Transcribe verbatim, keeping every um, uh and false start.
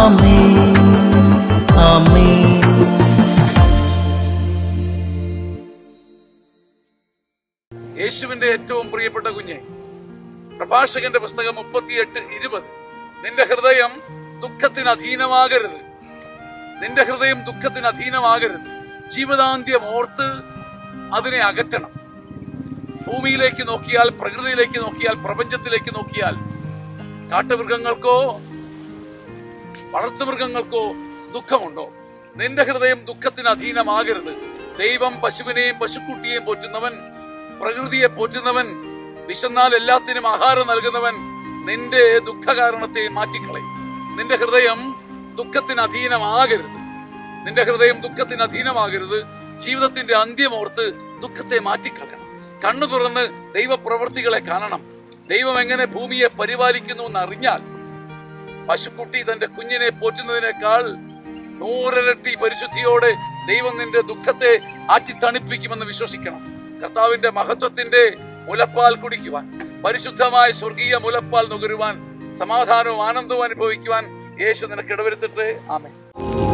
ആമേൻ ആമേൻ. യേശുവിന്റെ ഏറ്റവും പ്രിയപ്പെട്ട കുഞ്ഞെ, പ്രഭാഷകന്റെ പുസ്തകം മുപ്പത്തിയെട്ട് ഇരുപത്. നിന്റെ ഹൃദയം ദുഃഖത്തിന് അധീനമാകരുത്, നിന്റെ ഹൃദയം ദുഃഖത്തിന് അധീനമാകരുത്. ജീവിതാന്ത്യം ഓർത്ത് അതിനെ അകറ്റണം. ഭൂമിയിലേക്ക് നോക്കിയാൽ, പ്രകൃതിയിലേക്ക് നോക്കിയാൽ, പ്രപഞ്ചത്തിലേക്ക് നോക്കിയാൽ കാട്ടുമൃഗങ്ങൾക്കോ വളർത്തുമൃഗങ്ങൾക്കോ ദുഃഖമുണ്ടോ? നിന്റെ ഹൃദയം ദുഃഖത്തിന് അധീനമാകരുത്. ദൈവം പശുവിനെയും പശുക്കുട്ടിയെയും പോറ്റുന്നവൻ, പ്രകൃതിയെ പോറ്റുന്നവൻ, വിശന്നാൽ എല്ലാത്തിനും ആഹാരം നൽകുന്നവൻ നിന്റെ ദുഃഖകാരണത്തെ മാറ്റിക്കളയും. നിന്റെ ഹൃദയം ദുഃഖത്തിന് അധീനമാകരുത്, നിന്റെ ഹൃദയം ദുഃഖത്തിന് അധീനമാകരുത്. ജീവിതത്തിന്റെ അന്ത്യമോർത്ത് ദുഃഖത്തെ മാറ്റിക്കളയണം. കണ്ണു തുറന്ന് ദൈവപ്രവൃത്തികളെ കാണണം. ദൈവം എങ്ങനെ ഭൂമിയെ പരിപാലിക്കുന്നു എന്ന് അറിഞ്ഞാൽ പശുക്കുട്ടി തന്റെ കുഞ്ഞിനെ പോറ്റുന്നതിനേക്കാൾ നൂറിരട്ടി പരിശുദ്ധിയോടെ ദൈവം നിന്റെ ദുഃഖത്തെ ആറ്റി തണുപ്പിക്കുമെന്ന് വിശ്വസിക്കണം. കർത്താവിന്റെ മഹത്വത്തിന്റെ മുലപ്പാൽ കുടിക്കുവാൻ, പരിശുദ്ധമായ സ്വർഗീയ മുലപ്പാൽ നുകരുവാൻ, സമാധാനവും ആനന്ദവും അനുഭവിക്കുവാൻ യേശു നിനക്ക് ഇടവരുത്തട്ടെ. ആമേൻ.